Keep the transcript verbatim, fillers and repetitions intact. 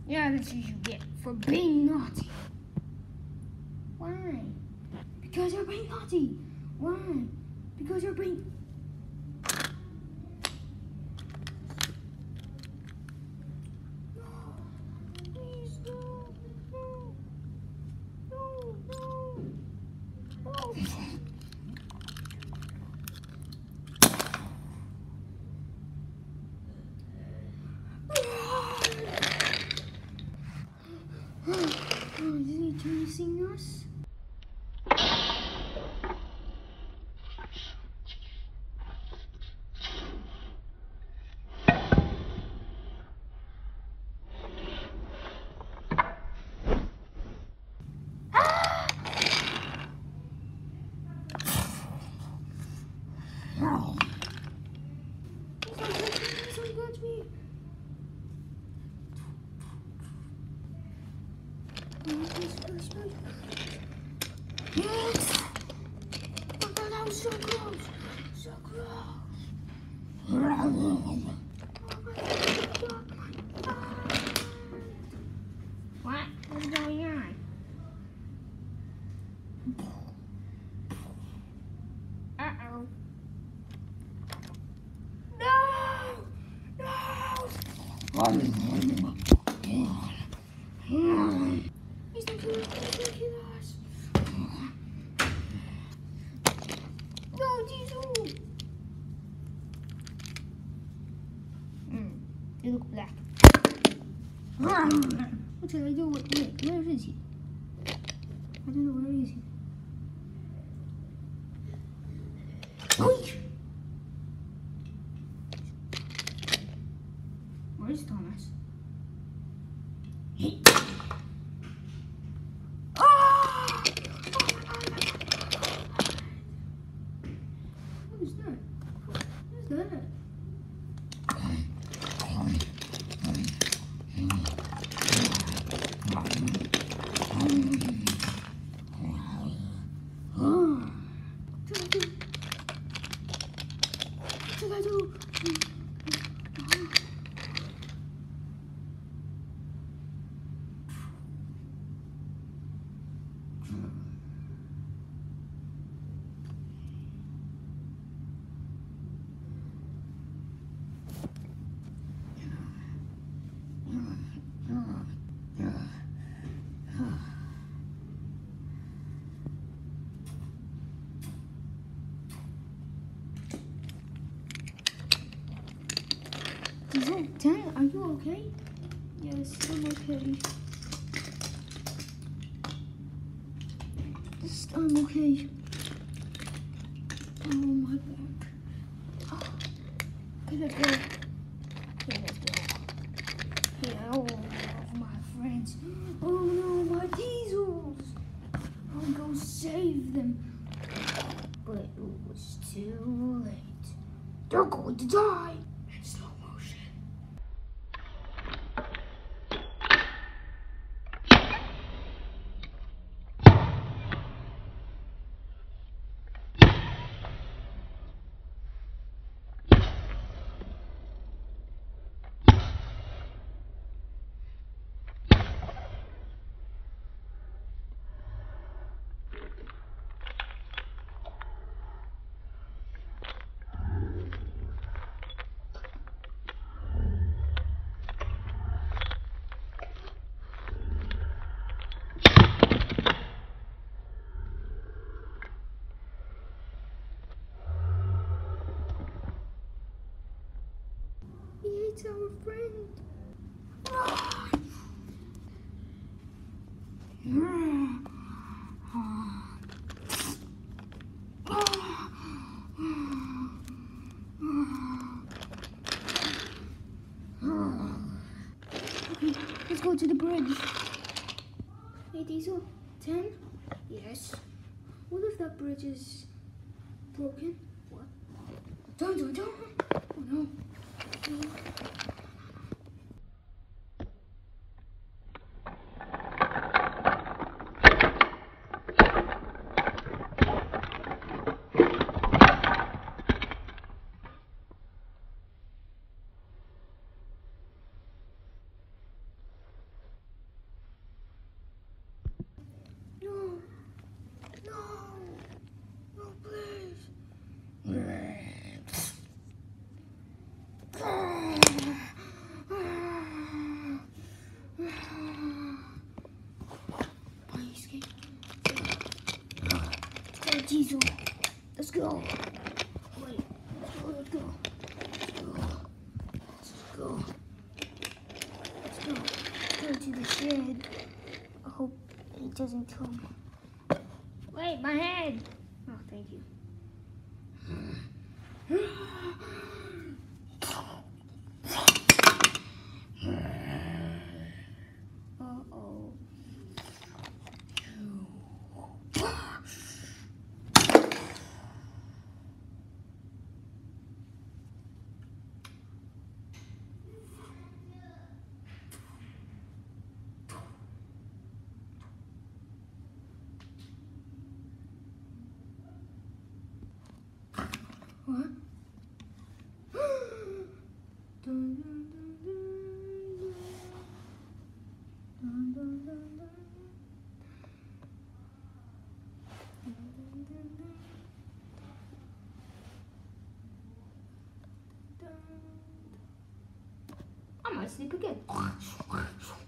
Yeah, that's what you get for being naughty. Why? Because you're being naughty. Why? Because you're being... No. Please, no. No. No, no. No. Oh, is he chasing us? No. Please don't touch me. Yes! Oh my God, that was so close! So close! Oh my God, oh my God. What? What's going on? Uh-oh. No! No! He's not gonna kill us. No, Diesel! Mm, you look black. What should I do? Wait, wait, where is he? I don't know, where is he? Where is Thomas? Hey. Ah! What is that? What is that? What should I do? Diesel, Dad, are you okay? Yes, I'm okay. Just, I'm okay. Oh, my back. Oh, gotta go. Gotta go. Yeah, oh, my friends. Oh no, my diesels. I'll go save them. But it was too late. They're going to die. In slow motion. It's our friend. Okay, let's go to the bridge. Hey Diesel, ten? Yes. What if that bridge is broken? What? Don't, don't, don't. Oh no. No. go. Let's go. Let's go to the shed. I hope it doesn't kill me. Wait, my head! Oh, thank you. Uh-oh. What? Dun, dun, dun, dun, dun, dun, dun, dun. Dun, dun, dun, dun. Dun. I might sleep again.